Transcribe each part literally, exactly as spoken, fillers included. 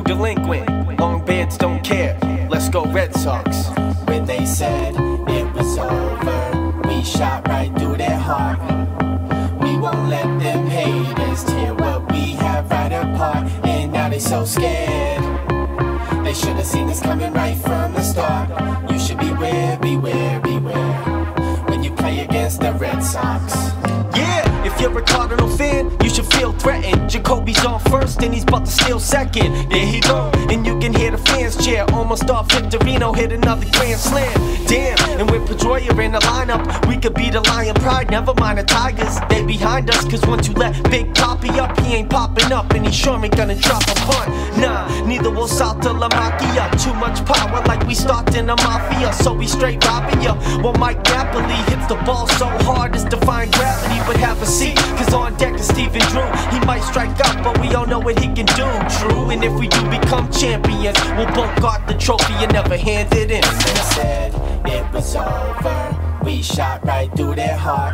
two delinquent, long beards don't care. Let's go Red Sox. When they said it was over, we shot right through their heart. We won't let them haters tear what we have right apart. And now they so scared. They should have seen this coming right from the start. You should beware, beware, beware when you play against the Red Sox. Yeah, if you're a Cardinal fan, you should feel threatened. Jacoby's on first and he's about to steal second. There he go, and you can hear the fans cheer. Almost off Victorino hit another grand slam. Damn, and with Pedroia in the lineup, we could be the Lion Pride, never mind the Tigers. They behind us, cause once you let Big Poppy up, he ain't popping up, and he sure ain't gonna drop a punt. Nah, neither will Salta La Macchia. Too much power like we starting a mafia, so we straight robbing ya. Well, Mike Napoli hits the ball so hard it's defying gravity, but have a seat, cause on deck is Steven Drew. He might strike out, but we all know what he can do, true. And if we do become champions, we'll both guard the trophy and never hand it in. They said it was over, we shot right through their heart.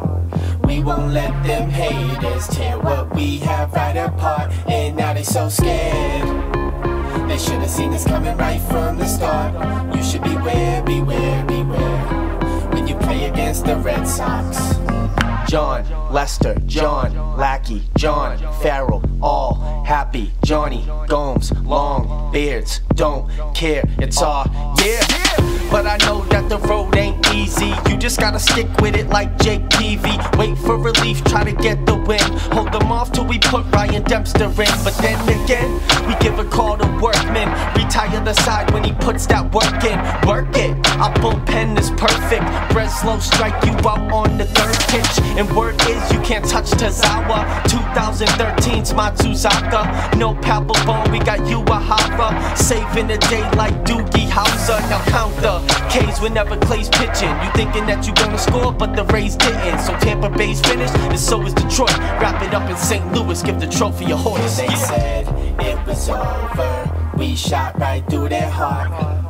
We won't let them haters tear what we have right apart. And now they so scared. They should have seen this coming right from the start. You should beware, beware, beware when you play against the Red Sox. John, Lester, John, Lackey, John, Farrell, all happy. Johnny, Gomes, long beards, don't care, it's all, yeah. But I know that the road ain't easy. You just gotta stick with it like Jake Peavy. Wait for relief, try to get the win. Hold them off till we put Ryan Dempster in. But then again, we give a call to workmen. Retire the side when he puts that work in. Work it, our bullpen is perfect. Breslow strike you out on the third pitch. And word is you can't touch Tazawa. twenty thirteen's Matsuzaka. No Papelbon, we got Uehara. Saving the day like Doogie Howser. Now count the K's whenever Clay's pitching. You thinking that you gonna score, but the Rays didn't. So Tampa Bay's finished, and so is Detroit. Wrap it up in Saint Louis, give the trophy a horse. They Yeah. said it was over, we shot right through their heart.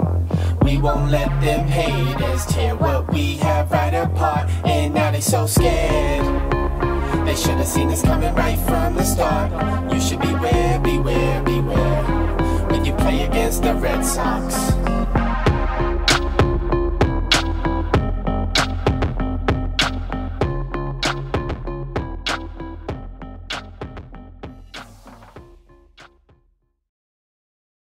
We won't let them haters tear what we have right apart. And now they so scared. They should have seen this coming right from the start. You should beware, beware, beware when you play against the Red Sox.